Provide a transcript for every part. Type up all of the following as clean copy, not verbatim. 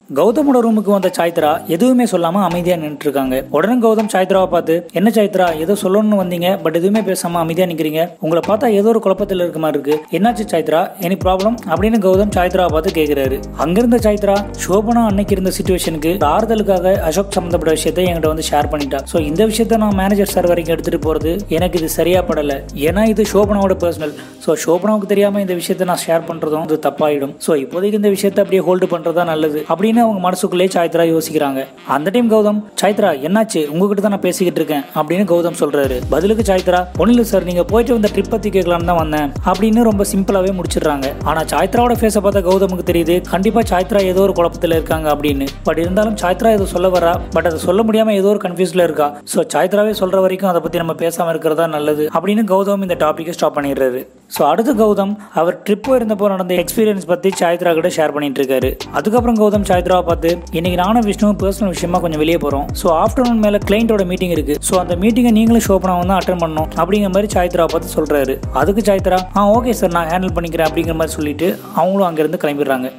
கௌதமோட ரூமுக்கு வந்த சாய்த்ரா எதுவுமே சொல்லாம அமைதியா நின்றுட்டு இருக்காங்க. உடனே கௌதம் சாய்த்ராவை பார்த்து, என்ன சாய்த்ரா, ஏதோ சொல்லணும்னு வந்தீங்க, பட் எதுவுமே பேசாம அமைதியா நிக்கிறீங்க, உங்களை பார்த்தா ஏதோ ஒரு குழப்பத்தில் இருக்க மாதிரி இருக்கு, என்னாச்சு சாய்த்ரா, எனி ப்ராப்ளம் அப்படின்னு கௌதம் சாய்த்ராவை பார்த்து கேட்கிறாரு. அங்கிருந்த சாய்த்ரா சோபனா அன்னைக்கு இருந்த சிச்சுவேஷனுக்கு ஆறுதலுக்காக அசோக் சம்பந்தப்பட்ட விஷயத்தை என்கிட்ட வந்து ஷேர் பண்ணிட்டா. ஸோ இந்த விஷயத்த நான் மேனேஜர் சார் வரைக்கும் எடுத்துட்டு போறது எனக்கு இது சரியா படல, ஏன்னா இது சோபனாவோட பர்சனல். ஸோ சோபனாவுக்கு தெரியாம இந்த விஷயத்த நான் ஷேர் பண்றதும் இது தப்பாயிடும். ஸோ இப்போதைக்கு இந்த விஷயத்த அப்படியே ஹோல்டு பண்றதா நல்லது அப்படின்னு அவங்க மனசுக்குள்ளே சாய்த்ரா யோசிக்கிறாங்க. அந்த டைம் கௌதம், சாய்த்ரா என்னாச்சு, உங்ககிட்ட தான் நான் பேசிக்கிட்டு இருக்கேன் அப்படின்னு கௌதம் சொல்றாரு. பதிலுக்கு சாய்த்ரா, ஒன்னும் இல்ல சார், நீங்க போயிட்டு வந்த ட்ரிப் பத்தி கேட்கலான்னு தான் வந்தேன் அப்படின்னு ரொம்ப சிம்பிளாவே முடிச்சிடுறாங்க. ஆனா சாய்த்ராவோட ஃபேஸை பார்த்தா கௌதமுக்கு தெரியுது கண்டிப்பா சாய்த்ரா ஏதோ ஒரு குழப்பத்துல இருக்காங்க அப்படின்னு. பட் இருந்தாலும் சாய்த்ரா ஏதோ சொல்ல வரா, பட் அதை சொல்ல முடியாம ஏதோ ஒரு கன்ஃபியூஸ்ல இருக்கா. ஸோ சாய்த்ராவே சொல்ற வரைக்கும் அதை பத்தி நம்ம பேசாம இருக்கிறதா நல்லது அப்படின்னு கௌதம் இந்த டாபிக்கை ஸ்டாப் பண்ணிடுறாரு. ஸோ அடுத்து கௌதம் அவர் ட்ரிப் போயிருந்தப்போ நடந்த எக்ஸ்பீரியன்ஸ் பத்தி சாய்த்ரா கிட்ட ஷேர் பண்ணிட்டு இருக்காரு. அதுக்கப்புறம் கௌதம் சாய்த்ராவை பார்த்து, இன்னைக்கு நானும் விஷ்ணு பர்சனல் விஷயமா கொஞ்சம் வெளியே போறோம். ஸோ ஆஃப்டர்நூன் மேல கிளைண்டோட மீட்டிங் இருக்கு. ஸோ அந்த மீட்டிங்கை நீங்களும் சோபனா வந்து அட்டென்ட் பண்ணணும் அப்படிங்கிற மாதிரி சாய்த்ராவை பார்த்து சொல்றாரு. அதுக்கு சாய்த்ரா, ஓகே சார், நான் ஹேண்டில் பண்ணிக்கிறேன் அப்படிங்கிற மாதிரி சொல்லிட்டு அவங்களும் அங்கிருந்து கிளம்பிடுறாங்க.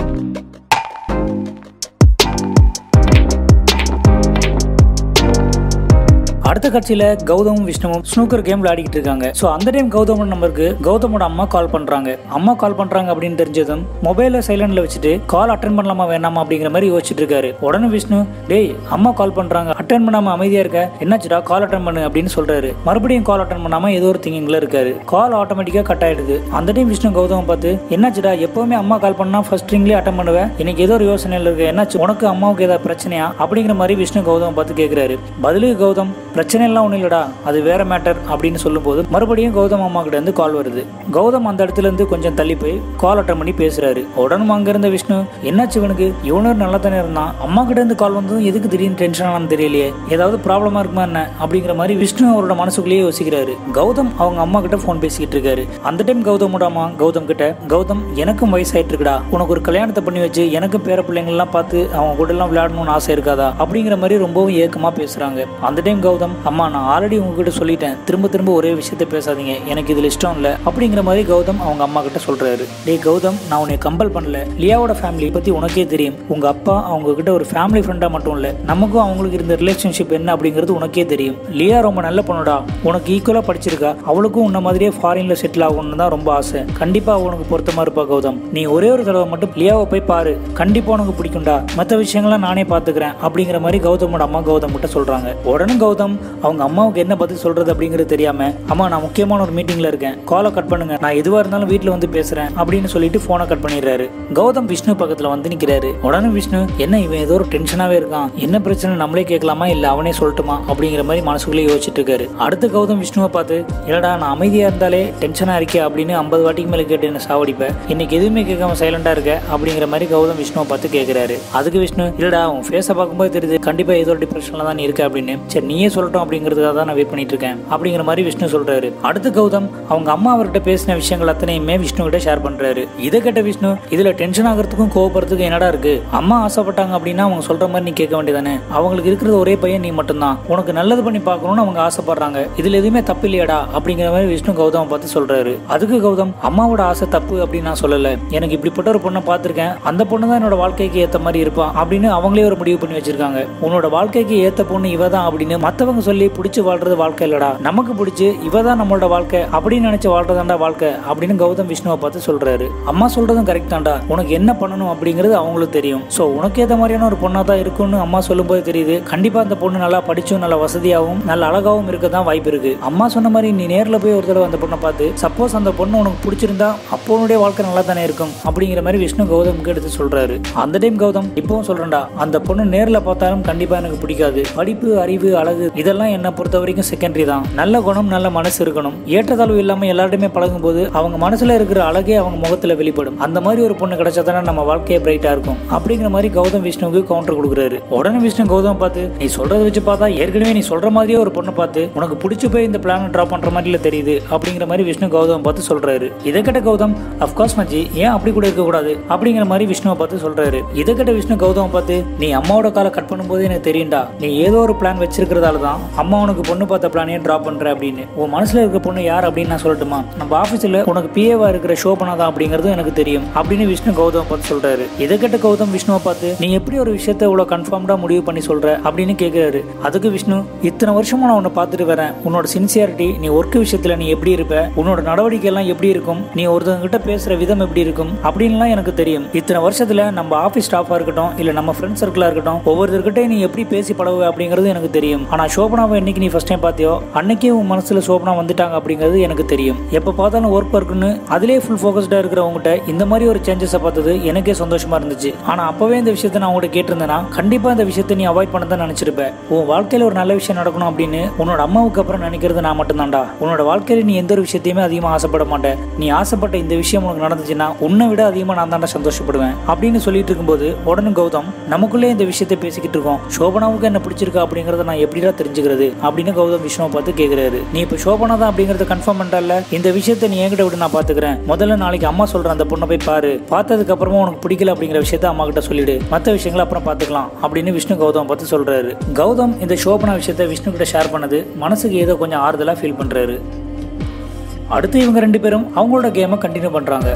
அடுத்த காட்சியில கௌதமும் விஷ்ணுவும் ஸ்னூக்கர் கேம் விளையாடிட்டு இருக்காங்க. சோ அந்த டைம் கௌதமோட நம்பருக்கு கௌதமோட அம்மா கால் பண்றாங்க. அம்மா கால் பண்றாங்க அப்படின்னு தெரிஞ்சதும் மொபைல சைலண்ட்ல வச்சுட்டு கால் அட்டென்ட் பண்ணலாமா வேணாமா அப்படிங்கிற மாதிரி யோசிச்சுட்டு இருக்காரு. உடனே விஷ்ணு, டேய் அம்மா கால் பண்றாங்க, அட்டென்ட் பண்ணாம அமைதியா இருக்க, என்னாச்சுடா, கால் அட்டென்ட் பண்ணு அப்படின்னு சொல்றாரு. மறுபடியும் கால் அட்டென்ட் பண்ணாம ஏதோ ஒரு திங்கிங்ல இருக்காரு. கால் ஆட்டோமேட்டிக்கா கட் ஆயிடுது. அந்த டைம் விஷ்ணு கௌதம் பார்த்து, என்னாச்சுடா, எப்பவுமே அம்மா கால் பண்ணா ஃபர்ஸ்ட் ரிங்லயே அட்டென்ட் பண்ணுவேன், இன்னைக்கு ஏதோ ஒரு யோசனையில இருக்கு, என்னாச்சு, உனக்கு அம்மாவுக்கு ஏதாவது பிரச்சனையா அப்படிங்கிற மாதிரி விஷ்ணு கௌதம் பார்த்து கேட்கிறாரு. பதிலுக்கு கௌதம், பிரச்சனை எல்லாம் ஒண்ணு இல்லடா, அது வேற மேட்டர் அப்படின்னு சொல்லும் போது மறுபடியும் கௌதம் அம்மா கிட்ட இருந்து கால் வருது. கௌதம் அந்த இடத்துல இருந்து கொஞ்சம் தள்ளி போய் கால் அட்டன் பண்ணி பேசுறாரு. உடனும் அங்க இருந்த விஷ்ணு, என்னாச்சு இவனுக்கு, இவனும் நல்லா தானே இருந்தான், அம்மா கிட்ட இருந்து கால் வந்ததும் எதுக்கு திடீர்னு டென்ஷன் ஆனான்னு தெரியலையே, ஏதாவது ப்ராப்ளமா இருக்குமா என்ன அப்படிங்கிற மாதிரி விஷ்ணு அவரோட மனசுக்குள்ளேயே யோசிக்கிறாரு. கௌதம் அவங்க அம்மா கிட்ட போன் பேசிக்கிட்டு இருக்காரு. அந்த டைம் கௌதமோட அம்மா கௌதம் கிட்ட, கௌதம் எனக்கும் வயசாயிட்டு இருக்குடா, உனக்கு ஒரு கல்யாணத்தை பண்ணி வச்சு எனக்கும் பேர பிள்ளைங்க எல்லாம் பார்த்து அவங்க கூட எல்லாம் விளையாடணும்னு ஆசை இருக்காதா அப்படிங்கிற மாதிரி ரொம்பவும் ஏக்கமா பேசுறாங்க. அந்த டைம் கௌதம், அம்மா நான் ஆல்ரெடி உங்ககிட்ட சொல்லிட்டேன், திரும்ப திரும்ப ஒரே விஷயத்த பேசாதீங்க, எனக்கு இதுல இஷ்டம் இல்ல அப்படிங்கிற மாதிரி கௌதம் அவங்க அம்மா கிட்ட சொல்றாரு. டேய் கௌதம், நான் உன்னை கம்பல் பண்ணல, லியாவோட ஃபேமிலி பத்தி உனக்கே தெரியும், உங்க அப்பா அவங்க கிட்ட ஒரு ஃபேமிலி ஃப்ரெண்டா மட்டும் இல்ல, நமக்கும் அவங்களுக்கு இருந்த ரிலேஷன்ஷிப் என்ன அப்படிங்கிறது உனக்கே தெரியும். லியா ரொம்ப நல்ல பொண்ணுடா, உனக்கு ஈக்குவலா படிச்சிருக்கா, அவளுக்கும் உன்ன மாதிரியே ஃபாரின்ல செட்டில் ஆகணும்னு தான் ரொம்ப ஆசை, கண்டிப்பா உனக்கு பொருத்தமா இருப்பா கௌதம், நீ ஒரே ஒரு தடவை மட்டும் லியாவை போய் பாரு, கண்டிப்பா உனக்கு பிடிக்கும்டா, மற்ற விஷயங்கள்லாம் நானே பாத்துக்கிறேன் அப்படிங்கிற மாதிரி கௌதமோட அம்மா கௌதம் கிட்ட சொல்றாங்க. உடனே கௌதம் அவங்க அம்மாவுக்கு என்ன பதில் சொல்றது அப்படிங்கிறது தெரியாம, அம்மா நான் முக்கியமான ஒரு மீட்டிங்ல இருக்கேன், காலை கட் பண்ணுங்க, நான் எதுவா இருந்தாலும் வீட்டுல வந்து பேசுறேன் அப்படின்னு சொல்லிட்டு போனை கட் பண்ணிடுறாரு. கௌதம் விஷ்ணு பக்கத்துல வந்து நிக்கிறாரு. உடனே விஷ்ணு, என்ன இவன் ஏதோ ஒரு டென்ஷனாவே இருக்கான், என்ன பிரச்சனை நம்மளே கேட்கலாமா இல்ல அவனே சொல்லட்டுமா அப்படிங்கிற மாதிரி மனசுக்குள்ளே யோசிச்சுட்டு இருக்காரு. அடுத்து கௌதம் விஷ்ணுவை பார்த்து, இல்லடா நான் அமைதியா இருந்தாலே டென்ஷனா இருக்கே அப்படின்னு 50 வாட்டிக்கு மேல கேட்டு என்ன சாவடிப்ப, இன்னைக்கு எதுவுமே கேட்காம சைலண்டா இருக்க அப்படிங்கிற மாதிரி கௌதம் விஷ்ணுவை பார்த்து கேட்கிறாரு. அதுக்கு விஷ்ணு, இல்லடா உன் ஃபேஸை பார்க்கும்போது தெரியுது கண்டிப்பா ஏதோ ஒரு டிப்ரெஷன்ல தான் இருக்க அப்படின்னு, சரி நீயே சொல்லட்டும் அப்படிங்கிறதுக்காக தான் நான் வெயிட் பண்ணிட்டு இருக்கேன் அப்படிங்கிற மாதிரி விஷ்ணு சொல்றாரு. அடுத்து கௌதம் அவங்க அம்மா அவர்கிட்ட பேசின விஷயங்கள் அத்தனையுமே விஷ்ணு கிட்ட ஷேர் பண்றாரு. இதை கேட்ட விஷ்ணு, இதுல டென்ஷன் ஆகிறதுக்கும் கோவப்படுறதுக்கும் என்னடா இருக்கு, அம்மா ஆசைப்பட்டாங்க அப்படின்னா அவங்க சொல்ற மாதிரி நீ கேட்க வேண்டியதானே, அவங்களுக்கு இருக்கிறது ஒரே பையன் நீ மட்டும்தான், உனக்கு நல்லது பண்ணி பார்க்கணும்னு அவங்க ஆசைப்படுறாங்க, இதுல எதுவுமே தப்பு இல்லையாடா அப்படிங்கிற மாதிரி விஷ்ணு கௌதம் பார்த்து சொல்றாரு. அதுக்கு கௌதம், அம்மாவோட ஆசை தப்பு அப்படின்னு நான் சொல்லல, எனக்கு இப்படிப்பட்ட ஒரு பொண்ணை பார்த்திருக்கேன், அந்த பொண்ணு தான் என்னோட வாழ்க்கைக்கு ஏத்த மாதிரி இருப்பான் அப்படின்னு அவங்களே ஒரு முடிவு பண்ணி வச்சிருக்காங்க, உன்னோட வாழ்க்கைக்கு ஏத்த பொண்ணு இவதான் அப்படின்னு மத்தவங்க சொல்லி பிடிச்சு வாழ்றது வாழ்க்கை இல்லடா, நமக்கு பிடிச்சு இவதான் நம்மளோட வாழ்க்கை அப்படின்னு நினைச்சு வாழ்றதாண்டா வாழ்க்கை அப்படின்னு கௌதம் விஷ்ணுவை பார்த்து சொல்றாரு. அம்மா சொல்றதும் கரெக்ட் தான்டா, உனக்கு என்ன பண்ணணும் அப்படிங்கிறது அவங்களுக்கு தெரியும், சோ உனக்கு ஏத்த மாதிரியான ஒரு பொண்ணா தான் இருக்கும்னு அம்மா சொல்லும் போது தெரியுது, கண்டிப்பா அந்த பொண்ணு நல்லா படிச்சும் நல்ல வசதியாகவும் நல்ல அழகாவும் இருக்கதான் வாய்ப்பு இருக்கு, அம்மா சொன்ன மாதிரி நீ நேர்ல போய் ஒரு தடவை அந்த பொண்ணை பார்த்து சப்போஸ் அந்த பொண்ணு உனக்கு பிடிச்சிருந்தா அப்போ உன்னுடைய வாழ்க்கை நல்லா தானே இருக்கும் அப்படிங்கிற மாதிரி விஷ்ணு கௌதமுக்கு எடுத்து சொல்றாரு. அந்த டைம் கௌதம், இப்பவும் சொல்றேன்டா, அந்த பொண்ணு நேர்ல பார்த்தாலும் கண்டிப்பா எனக்கு பிடிக்காது, படிப்பு அறிவு அழகு இதெல்லாம் என்ன பொறுத்த வரைக்கும் செகண்டரி தான், நல்ல குணம் நல்ல மனசு இருக்கணும், ஏற்றத்தாழ்வு இல்லாம எல்லாருமே பழகும் போது அவங்க மனசுல இருக்கிற அழகே அவங்க முகத்துல வெளிப்படும், அந்த மாதிரி ஒரு பொண்ணு கிடைச்சாதானே நம்ம வாழ்க்கையே பிரைட்டா இருக்கும் அப்படிங்கிற மாதிரி கௌதம் விஷ்ணுவுக்கு கவுண்டர் கொடுக்குறாரு. உடனே விஷ்ணு கௌதம் பார்த்து, நீ சொல்றதை வச்சு பார்த்தா ஏற்கனவே நீ சொல்ற மாதிரியே ஒரு பொண்ணை பார்த்து உனக்கு பிடிச்சு போய் இந்த பிளான் டிராப் பண்ற மாதிரி தெரியுது அப்படிங்கிற மாதிரி விஷ்ணு கௌதம் பார்த்து சொல்றாரு. இதை கேட்ட கௌதம், அப்கோர்ஸ் மச்சி, ஏன் அப்படி கூட இருக்க கூடாது அப்படிங்கிற மாதிரி விஷ்ணுவை பார்த்து சொல்றாரு. இதை கேட்ட விஷ்ணு கௌதம் பார்த்து, நீ அம்மாவோட காலை கட் பண்ணும்போது எனக்கு தெரியும்டா, நீ ஏதோ ஒரு பிளான் வச்சிருக்கிறதால தான் சொல்றான், அம்மா உனக்கு பொண்ணு பார்த்த பிளானே டிராப் பண்ற அப்படின்னு. உன் மனசுல இருக்க பொண்ணு யார் அப்படின்னு நான் சொல்லட்டுமா? நம்ம ஆபீஸ்ல உனக்கு பிஏவா இருக்கிற ஷோபனா தான் அப்படிங்கிறது எனக்கு தெரியும் அப்படின்னு விஷ்ணு கௌதம் பார்த்து சொல்றாரு. இதை கேட்ட கௌதம் விஷ்ணுவை பார்த்து, நீ எப்படி ஒரு விஷயத்த இவ்வளவு கன்ஃபார்ம்டா முடிவு பண்ணி சொல்ற அப்படின்னு கேட்கிறாரு. அதுக்கு விஷ்ணு, இத்தனை வருஷமா நான் உன்னை பார்த்துட்டு வரேன், உன்னோட சின்சியாரிட்டி, நீ ஒர்க் விஷயத்துல நீ எப்படி இருப்ப, உன்னோட நடவடிக்கை எல்லாம் எப்படி இருக்கும், நீ ஒருத்தவங்க கிட்ட பேசுற விதம் எப்படி இருக்கும் அப்படின்லாம் எனக்கு தெரியும். இத்தனை வருஷத்துல நம்ம ஆபீஸ் ஸ்டாஃபா இருக்கட்டும் இல்ல நம்ம ஃப்ரெண்ட் சர்க்கிளா இருக்கட்டும் ஒவ்வொருத்தர்கிட்ட நீ எப்படி பேசி பழகுவ அப்படிங்கிறது எனக்கு தெரியும். ஆனா சோபனாவை என்னைக்கு நீ ஃபர்ஸ்ட் டைம் பார்த்தியோ அன்னைக்கே உன் மனசுல சோபனா வந்துட்டாங்க அப்படிங்கிறது எனக்கு தெரியும். எப்ப பார்த்தாலும் ஒர்க் இருக்குன்னு அதிலே ஃபுல் ஃபோக்கஸ்டா இருக்கிறவங்ககிட்ட இந்த மாதிரி ஒரு சேஞ்சஸை பார்த்தது எனக்கே சந்தோஷமா இருந்துச்சு. ஆனா அப்பவே இந்த விஷயத்தை நான் உங்கள்கிட்ட கேட்டிருந்தேன்னா கண்டிப்பா இந்த விஷயத்தை நீ அவாய்ட் பண்ண தான் நினைச்சிருப்ப. உன் வாழ்க்கையில ஒரு நல்ல விஷயம் நடக்கணும் அப்படின்னு உன்னோட அம்மாவுக்கு அப்புறம் நினைக்கிறது நான் மட்டும்தான்டா. உன்னோட வாழ்க்கையில நீ எந்த ஒரு விஷயத்தையுமே அதிகமா ஆசைப்பட மாட்டேன். நீ ஆசைப்பட்ட இந்த விஷயம் உனக்கு நடந்துச்சுன்னா உன்னை விட அதிகமா நான் தாண்டா சந்தோஷப்படுவேன் அப்படின்னு சொல்லிட்டு இருக்கும்போது உடனே கௌதம், நமக்குள்ளே இந்த விஷயத்தை பேசிக்கிட்டு இருக்கோம், சோபனாவுக்கு என்ன பிடிச்சிருக்கா அப்படிங்கறத நான் எப்படிடா தெரிஞ்சுக்கிறது அப்படின்னு கௌதம் விஷ்ணுவை பார்த்து கேட்கிறாரு. நீ இப்ப சோபனா தான் அப்படிங்கறத கன்ஃபார்ம் பண்ணிட்டல, இந்த விஷயத்தை நீ என்கிட்ட விட்டு நான் பாத்துக்கிறேன். முதல்ல நாளைக்கு அம்மா சொல்ற அந்த பொண்ணை போய் பாரு, பார்த்ததுக்கு அப்புறமா உனக்கு பிடிக்கல அப்படிங்கிற விஷயத்த அம்மா கிட்ட சொல்லிடு, மற்ற விஷயங்களை அப்புறம் பாத்துக்கலாம் அப்படின்னு விஷ்ணு கௌதம் பார்த்து சொல்றாரு. கௌதம் இந்த சோபனா விஷயத்த விஷ்ணு கிட்ட ஷேர் பண்ணது மனசுக்கு ஏதோ கொஞ்சம் ஆறுதலா ஃபீல் பண்றாரு. அடுத்து இவங்க ரெண்டு பேரும் அவங்களோட கேமை கண்டினியூ பண்றாங்க.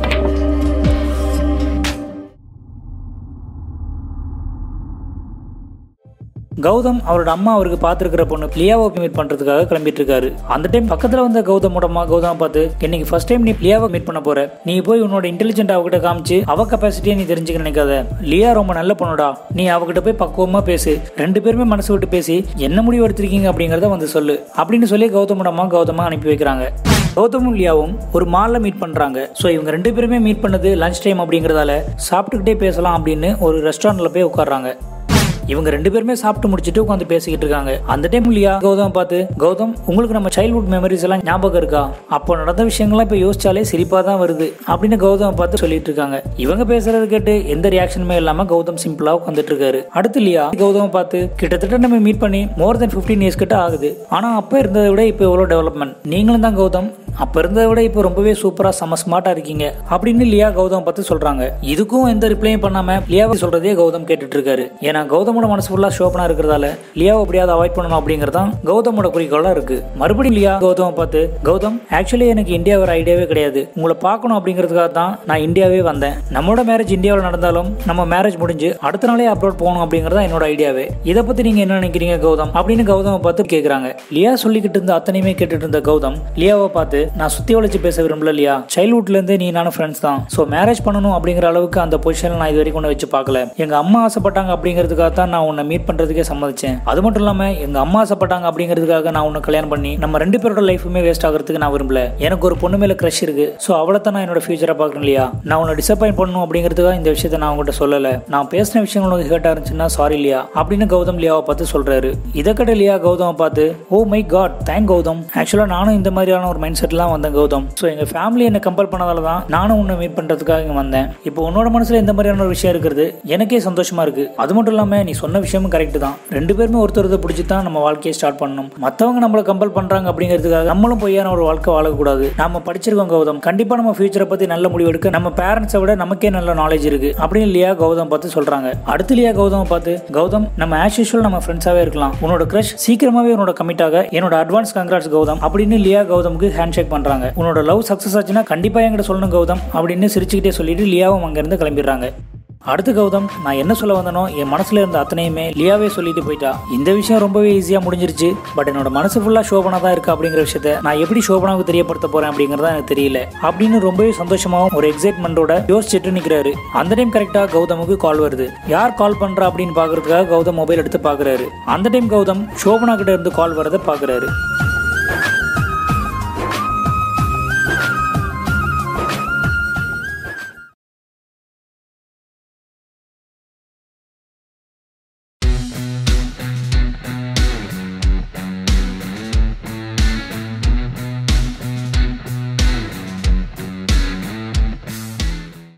கௌதம் அவரோட அம்மா அவருக்கு பார்த்துருக்கிற பொண்ணு லியாவை மீட் பண்றதுக்காக கிளம்பிட்டு இருக்காரு. அந்த டைம் பக்கத்துல வந்த கௌதமோட அம்மா கௌதம் பார்த்து, இன்னைக்கு ஃபர்ஸ்ட் டைம் நீ லியாவை மீட் பண்ண போற, நீ போய் உன்னோட இன்டெலிஜென்ட் அவகிட்ட காமிச்சு அவ கெப்பாசிட்டியை நீ தெரிஞ்சுக்க நினைக்காத, லியா ரொம்ப நல்ல பொண்ணுடா, நீ அவகிட்ட போய் பக்குவமா பேசு, ரெண்டு பேருமே மனசு விட்டு பேசி என்ன முடிவு எடுத்திருக்கீங்க அப்படிங்கறத வந்து சொல்லு அப்படின்னு சொல்லி கௌதமோட அம்மா கௌதமா அனுப்பி வைக்கிறாங்க. கௌதமும் லியாவும் ஒரு மால்ல மீட் பண்றாங்க. ஸோ இவங்க ரெண்டு பேருமே மீட் பண்ணது லஞ்ச் டைம் அப்படிங்கறதால சாப்பிட்டுக்கிட்டே பேசலாம் அப்படின்னு ஒரு ரெஸ்டாரண்ட்ல போய் உட்கார்றாங்க. இவங்க ரெண்டு பேருமே சாப்பிட்டு முடிச்சுட்டு உட்காந்து பேசிக்கிட்டு இருக்காங்க. அந்த டைம் லியா கௌதம் பார்த்து, கௌதம் உங்களுக்கு நம்ம சைல்ட்ஹுட் மெமரிஸ் எல்லாம் ஞாபகம் இருக்கா, அப்போ நடந்த விஷயங்கள்லாம் இப்ப யோசிச்சாலே சிரிப்பா தான் வருது அப்படின்னு கௌதம் பார்த்து சொல்லிட்டு இருக்காங்க. இவங்க பேசுறது கேட்டு எந்த ரியாக்ஷனுமே இல்லாம கௌதம் சிம்பிளா உட்காந்துட்டு இருக்காரு. அடுத்து லியா கௌதம் பார்த்து, கிட்டத்தட்ட நம்ம மீட் பண்ணி மோர் தென் 15 இயர்ஸ் கிட்ட ஆகுது, ஆனா அப்ப இருந்ததை விட இப்ப எவ்வளவு டெவலப்மெண்ட், நீங்களும் தான் கௌதம் அப்ப இருந்ததை விட இப்ப ரொம்பவே சூப்பரா செம ஸ்மார்ட்டா இருக்கீங்க அப்படின்னு லியா கௌதம் பார்த்து சொல்றாங்க. இதுக்கும் எந்த ரிப்ளையும் பண்ணாம லியாவை சொல்றதே கௌதம் கேட்டுட்டு இருக்காரு. ஏன்னா கௌதமோட மனசு ஃபுல்லா ஷோபனா இருக்கிறதால லியாவை எப்படியாவது அவாய்ட் பண்ணணும் அப்படிங்கறதான் கௌதமோட குறிக்கோளா இருக்கு. மறுபடியும் லியா கௌதம் பார்த்து, கௌதம் ஆக்சுவலி எனக்கு இந்தியா வர ஐடியாவே கிடையாது, உங்களை பார்க்கணும் அப்படிங்கிறதுக்காக தான் நான் இந்தியாவே வந்தேன். நம்மளோட மேரேஜ் இந்தியாவில் நடந்தாலும் நம்ம மேரேஜ் முடிஞ்சு அடுத்த நாளே அப்ரோட் போகணும் அப்படிங்கறதா என்னோட ஐடியாவே. இதை பத்தி நீங்க என்ன நினைக்கிறீங்க கௌதம் அப்படின்னு கௌதம் பார்த்து கேக்குறாங்க. லியா சொல்லிக்கிட்டு இருந்த அத்தனையுமே கேட்டுட்டு இருந்த கௌதம் லியாவை பார்த்து, நான் சுத்தி வளைச்சு பேச விரும்பல லியா, சைல்ட்ஹுட்ல இருந்தே நீ நானும் ஃப்ரெண்ட்ஸ் தான், சோ மேரேஜ் பண்ணணும் அப்படிங்கிற அளவுக்கு அந்த பொசிஷன்ல நான் இது வரைக்கும் ஒன்று வச்சு பார்க்கல. எங்க அம்மா ஆசைப்பட்டாங்க அப்படிங்கிறதுக்காக தான் நான் உன்னை மீட் பண்றதுக்கே சம்மதிச்சேன். அது மட்டும் இல்லாம எங்க அம்மா ஆசைப்பட்டாங்க அப்படிங்கிறதுக்காக நான் உன்னை கல்யாணம் பண்ணி நம்ம ரெண்டு பேரோட லைஃபுமே வேஸ்ட் ஆகிறதுக்கு நான் விரும்பல. எனக்கு ஒரு பொண்ணு மேல கிரஷ் இருக்கு, சோ அவளை தான் நான் என்னோட ஃபியூச்சரை பாக்குறேன் இல்லையா, நான் உன்னை டிசப்பாயிண்ட் பண்ணணும் அப்படிங்கிறதுக்காக இந்த விஷயத்த நான் உங்ககிட்ட சொல்லல, நான் பேசின விஷயம் உனக்கு ஹர்ட்டா இருந்துச்சுன்னா சாரி லியா அப்படின்னு கௌதம் லியாவை பார்த்து சொல்றாரு. இதை கட்ட லியா கௌதம் பார்த்து, oh my God thank Gautham, actually நானும் இந்த மாதிரியான ஒரு மைண்ட் செட்லாம் வந்தேன் கௌதம், சோ எங்க ஃபேமிலி என்ன கம்பல் பண்ணதால தான் நானும் உன்னை மீட் பண்றதுக்காக இங்க வந்தேன். இப்போ உன்னோட மனசுல இந்த மாதிரியான ஒரு விஷயம் இருக்கிறது எனக்கே சந்தோஷமா இருக்கு. அது மட்டும் இல்லாம நீ சொன்ன விஷயமும் கரெக்ட் தான், ரெண்டு பேருமே ஒருத்தரதை பிடிச்சி தான் நம்ம வாழ்க்கையை ஸ்டார்ட் பண்ணணும். மத்தவங்க நம்மளை கம்பல் பண்றாங்க அப்படிங்கிறதுக்காக நம்மளும் பொய்யான ஒரு வாழ்க்கை வாழக்கூடாது. நாம படிச்சிருக்கோம் கௌதம், கண்டிப்பா நம்ம ஃபியூச்சரை பத்தி நல்ல முடிவு எடுக்க நம்ம பேரண்ட்ஸை விட நமக்கே நல்ல நாலேஜ் இருக்கு அப்படின்னு லியா கௌதம் பார்த்து சொல்றாங்க. அடுத்து லியா கௌதம் பார்த்து, கௌதம் நம்ம ஆஸ் யூஷுவல் நம்ம ஃப்ரெண்ட்ஸாவே இருக்கலாம், உன்னோட கிரஷ் சீக்கிரமாவே உன்னோட கமிட் ஆக என்னோட அட்வான்ஸ் கங்க்ராட்ஸ் கௌதம் அப்படின்னு லியா கௌதமுக்கு ஹேண்ட் ஷேக் பண்றாங்க. உன்னோட லவ் சக்சஸ் ஆச்சுன்னா கண்டிப்பா என்கிட்ட சொல்லணும் கௌதம் அப்படின்னு சிரிச்சுக்கிட்டே சொல்லிட்டு லியாவும் அங்க இருந்து கிளம்பிடுறாங்க. அடுத்து கௌதம், நான் என்ன சொல்ல வந்தனோ என் மனசுல இருந்த அத்தனையுமே லியாவே சொல்லிட்டு போயிட்டா. இந்த விஷயம் ரொம்பவே ஈஸியா முடிஞ்சிருச்சு, பட் என்னோட மனசு ஃபுல்லா சோபனா தான் இருக்கு அப்படிங்கிற விஷயத்த நான் எப்படி சோபனாவுக்கு தெரியப்படுத்த போறேன் அப்படிங்கறத எனக்கு தெரியல அப்படின்னு ரொம்பவே சந்தோஷமாவும் ஒரு எக்ஸைட்மெண்டோட யோசிச்சுட்டு நிக்கிறாரு. அந்த டைம் கரெக்டா கௌதமுக்கு கால் வருது. யார் கால் பண்றா அப்படின்னு பாக்குறதுக்காக கௌதம் மொபைல் எடுத்து பாக்குறாரு. அந்த டைம் கௌதம் சோபனா கிட்ட இருந்து கால் வரதை பாக்குறாரு.